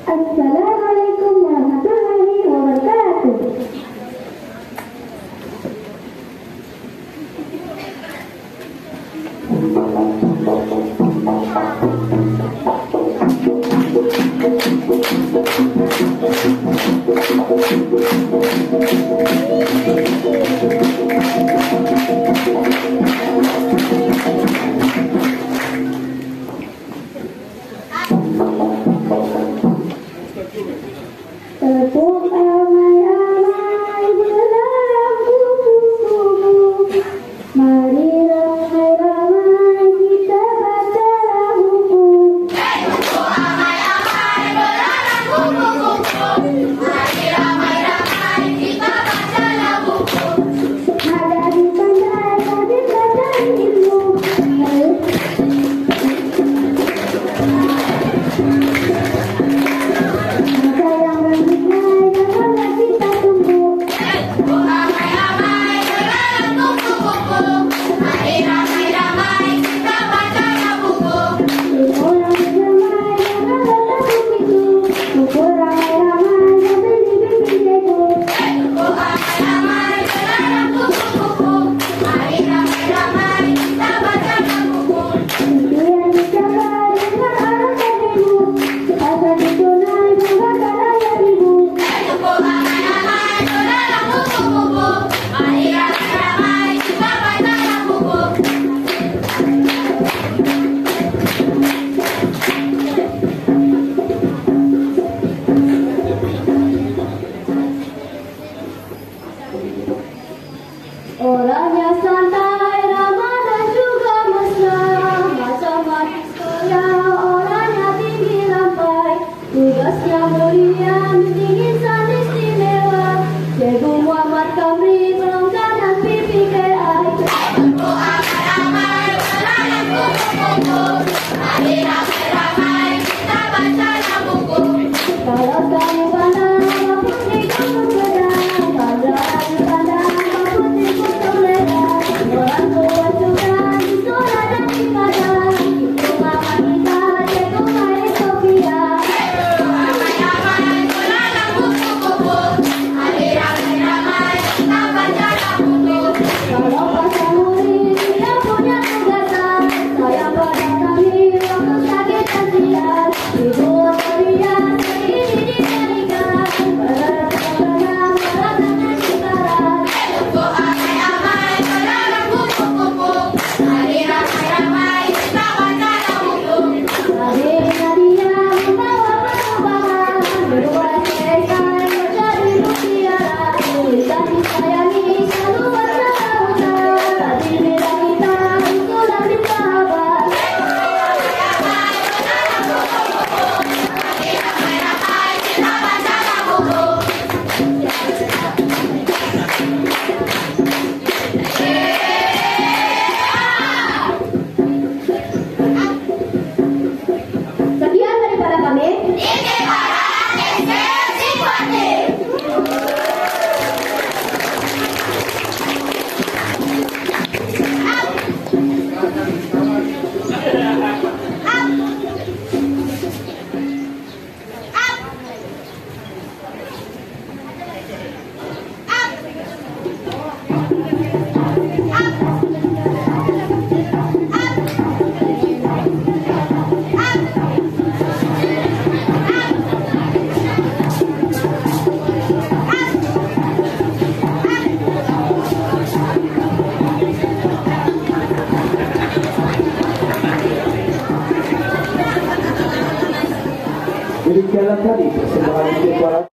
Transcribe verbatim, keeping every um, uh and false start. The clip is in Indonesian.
Assalamualaikum warahmatullahi wabarakatuh. Tepuk ramai-ramai belarang kupu-kupu, mari ramai-ramai kita bacalah buku. Tepuk ramai-ramai belarang kupu-kupu, mari ramai-ramai kita bacalah buku. Ada di pandai hadir belajar ilmu. Orangnya santai, ramah dan juga mesra, matematis kuliah, orangnya tinggi lampai, tugasnya mulia, tinggi san istimewa, Cikgu Muhammad Kamri, pelonggar dan P P K I. Tepuk ramai-ramai belarang kupu-kupu, mari ramai-ramai kita bacalah buku. Kalau kamu pandang, maupun di kamu pedang, pandang di pandang, maupun di kutub ledang, orang tua juga di sekolah dan di padang, itu mama kita, Cikgu Mai Sofia. Tepuk ramai-ramai belarang kupu-kupu, mari ramai-ramai kita bacalah buku. Kalau pasang murid tidak punya tugasan, sayang pada kami waktu sakit dan sial, ibu teriak ini diberikan, berenang berenang sekarang. Tepuk ramai-ramai belarang kupu-kupu, mari ramai-ramai kita bacalah buku. Hari Nadia membawa perubahan, berubah selesai menjadi mutiara, kita disayangi selalu bersama-sama, hati beda kita itu lebih sahabat. Mari ramai-ramai kita bacalah buku. Sekian daripada kami. Ini para S D Sikuati. Demikianlah tadi persembahan